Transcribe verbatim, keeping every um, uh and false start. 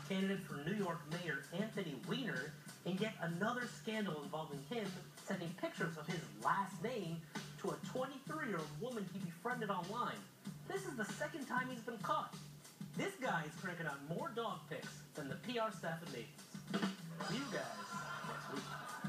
candidate for New York Mayor Anthony Weiner in yet another scandal involving him sending pictures of his last name to a twenty-three-year-old woman he befriended online. This is the second time he's been caught. This guy is cranking out more dog pics than the P R staff at Nathan's. See you guys next week.